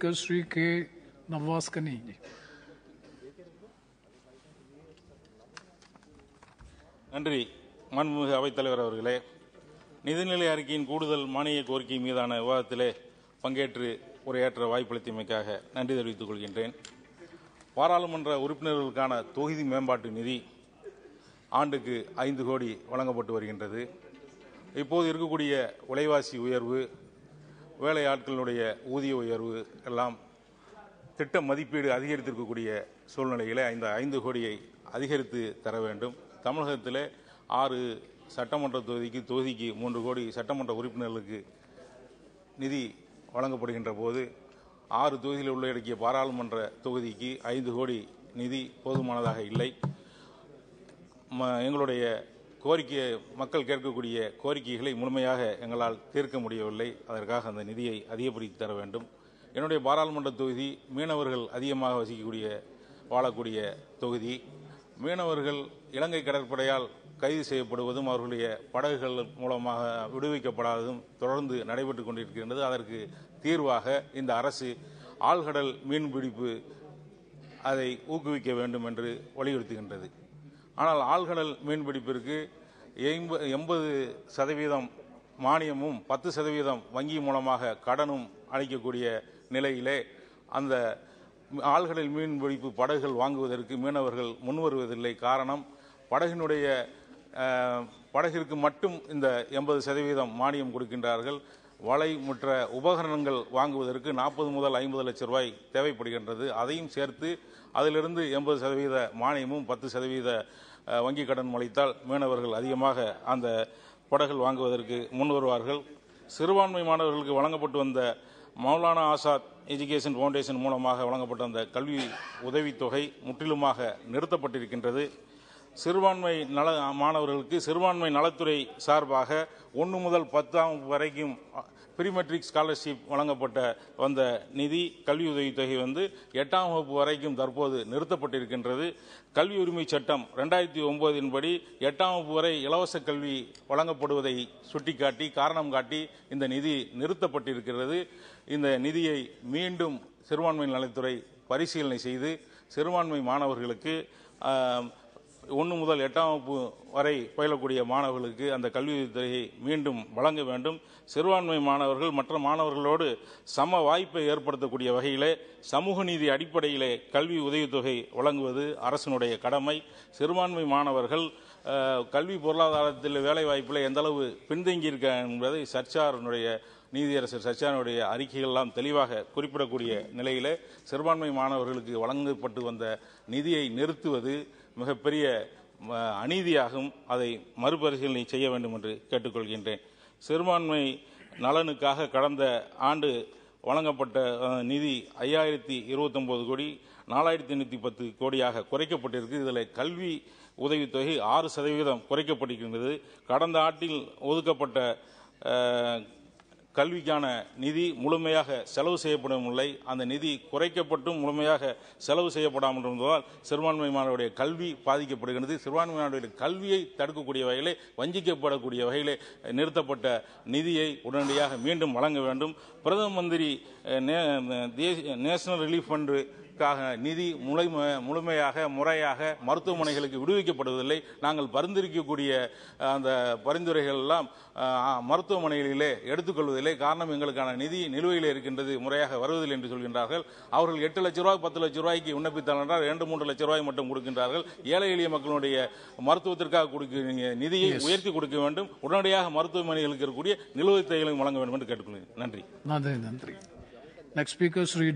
speaker Sri K. Navas Kani. நன்றி. மாண்புமிகு அவைத்தலைவர் அவர்களே, நிதிநிலை அறிக்கையின் கூடுதல் மானிய கோரிக்கை மீதான விவாதத்திலே பங்கேற்று உரையாற்ற வாய்ப்பளித்தமைக்காக நன்றி தெரிவித்துக் கொள்கின்றேன். பாராளுமன்ற உறுப்பினர்களுக்கான தொகுதி மேம்பாட்டு நிதி ஆண்டுக்கு 5 கோடி வழங்கப்பட்டு வருகின்றது. இப்போது இருக்கக்கூடிய விலைவாசி உயர்வு, வேலை ஆட்களுடைய ஊதிய உயர்வு எல்லாம் திட்ட மதிப்பீடு அதிகரித்திருக்கக்கூடிய சூழ்நிலையிலே இந்த 5 கோடியை அதிகரித்து தர வேண்டும். தமிழகத்தில் 6 சட்டமன்ற தொகுதிக்கு 3 கோடி சட்டமன்ற உறுப்பினர்களுக்கு நிதி வழங்கப்படுகின்ற போது 6 தொகுதியில் உள்ளடக்கிய பாராளுமன்ற தொகுதிக்கு 5 கோடி நிதி போதுமானதாக இல்லை. எங்களுடைய கோரிக்கை, மக்கள் கேட்கக்கூடிய கோரிக்கைகளை முழுமையாக எங்களால் தீர்க்க முடியவில்லை. அதற்காக அந்த நிதியை அதிகப்படுத்தி தர வேண்டும். என்னுடைய பாராளுமன்ற தொகுதி மீனவர்கள் அதிகமாக வாழக்கூடிய தொகுதி. மீனவர்கள் இலங்கை கடற்படையால் கைது செய்யப்படுவதும் அவர்களுடைய படகுகள் மூலமாக விடுவிக்கப்படாததும் தொடர்ந்து நடைபெற்றுக் கொண்டிருக்கின்றது. அதற்கு தீர்வாக இந்த அரசு ஆழ்கடல் மீன்பிடிப்பு அதை ஊக்குவிக்க வேண்டும் என்று வலியுறுத்துகின்றது. ஆனால் ஆழ்கடல் மீன்பிடிப்பிற்கு 80% மானியமும் 10% வங்கி மூலமாக கடனும் அளிக்கக்கூடிய நிலையிலே அந்த ஆழ்கடல் மீன்பிடிப்பு படகுகள் வாங்குவதற்கு மீனவர்கள் முன்வருவதில்லை. காரணம், படகிற்கு மட்டும் இந்த 80% மானியம் கொடுக்கின்றார்கள். வலை முற்ற உபகரணங்கள் வாங்குவதற்கு 40 முதல் 50 லட்சம் ரூபாய் தேவைப்படுகின்றது. அதையும் சேர்த்து அதிலிருந்து 80% மானியமும் 10% வங்கி கடன் அளித்தால் மீனவர்கள் அதிகமாக அந்த படகுகள் வாங்குவதற்கு முன் வருவார்கள். சிறுபான்மை மாணவர்களுக்கு வழங்கப்பட்டு வந்த மௌலானா ஆசாத் எஜுகேஷன் ஃபவுண்டேஷன் மூலமாக வழங்கப்பட்ட அந்த கல்வி உதவித்தொகை முற்றிலுமாக நிறுத்தப்பட்டிருக்கின்றது. சிறுபான்மை மாணவர்களுக்கு சிறுபான்மை நலத்துறை சார்பாக 1 முதல் 10ஆம் வரைக்கும் ப்ரீமெட்ரிக் ஸ்காலர்ஷிப் வழங்கப்பட்ட வந்த நிதி கல்வி உதவித்தொகை 8ஆம் வகுப்பு வரைக்கும் தற்போது நிறுத்தப்பட்டிருக்கின்றது. கல்வி உரிமை சட்டம் 2009 படி 8ஆம் வகுப்பு வரை இலவச கல்வி வழங்கப்படுவதை சுட்டிக்காட்டி காரணம் காட்டி இந்த நிதி நிறுத்தப்பட்டிருக்கிறது. இந்த நிதியை மீண்டும் சிறுபான்மை நலத்துறை பரிசீலனை செய்து சிறுபான்மை மாணவர்களுக்கு 1 முதல் 8ஆம் வகுப்பு வரை பயிலக்கூடிய மாணவர்களுக்கு அந்த கல்வி உதவித்தொகையை மீண்டும் வழங்க வேண்டும். சிறுபான்மை மாணவர்கள் மற்ற மாணவர்களோடு சம வாய்ப்பை ஏற்படுத்தக்கூடிய வகையிலே சமூக நீதி அடிப்படையிலே கல்வி உதவித்தொகை வழங்குவது அரசினுடைய கடமை. சிறுபான்மை மாணவர்கள் கல்வி பொருளாதாரத்தில் வேலை வாய்ப்பில் எந்த அளவு பின்தங்கியிருக்க என்பதை நீதியரசர் சர்ச்சாருடைய அறிக்கைகளெல்லாம் தெளிவாக குறிப்பிடக்கூடிய நிலையிலே சிறுபான்மை மாணவர்களுக்கு வழங்கப்பட்டு வந்த நிதியை நிறுத்துவது மிகப்பெரிய அநீதியாகும். அதை மறுபரிசீலனை செய்ய வேண்டும் என்று கேட்டுக்கொள்கின்றேன். சிறுபான்மை நலனுக்காக கடந்த ஆண்டு வழங்கப்பட்ட நிதி 5029 கோடி 4810 கோடியாக குறைக்கப்பட்டிருக்கு. இதில் கல்வி உதவித்தொகை 6% குறைக்கப்பட்டிருக்கின்றது. கடந்த ஆண்டில் ஒதுக்கப்பட்ட கல்விக்கான நிதி முழுமையாக செலவு செய்யப்படவில்லை. அந்த நிதி குறைக்கப்பட்டும் முழுமையாக செலவு செய்யப்படாமல் இருந்ததால் சிறுபான்மை மாணவருடைய கல்வி பாதிக்கப்படுகிறது. சிறுபான்மை மாணவருடைய கல்வியை தடுக்கக்கூடிய வகையிலே, வஞ்சிக்கப்படக்கூடிய வகையிலே நிறுத்தப்பட்ட நிதியை உடனடியாக மீண்டும் வழங்க வேண்டும். பிரதம மந்திரி நேஷனல் ரிலீஃப் ஃபண்டு நிதி முழுமையாக முறையாக மருத்துவமனைகளுக்கு விடுவிக்கப்படுவதில்லை. நாங்கள் பரிந்துரைக்கக்கூடிய அந்த பரிந்துரைகள் எல்லாம் மருத்துவமனைகளிலே எடுத்துக்கொள்வதில்லை. காரணம், எங்களுக்கான நிதி நிலுவையில் இருக்கின்றது, முறையாக வருவதில்லை என்று சொல்கின்றார்கள். அவர்கள் 8 லட்சம் ரூபாய் 10 லட்சம் ரூபாய்க்கு விண்ணப்பித்தால் என்றால் 2-3 லட்சம் ரூபாய் மட்டும் கொடுக்கின்றார்கள். ஏழை எளிய மக்களுடைய மருத்துவத்திற்காக கொடுக்க நிதியை உயர்த்தி கொடுக்க வேண்டும். உடனடியாக மருத்துவமனைகளுக்கு இருக்கக்கூடிய நிலுவைத் தொகைகளையும் வழங்க வேண்டும் என்று கேட்டுக்கொள்கிறேன். நன்றி. நன்றி. Next speaker Sri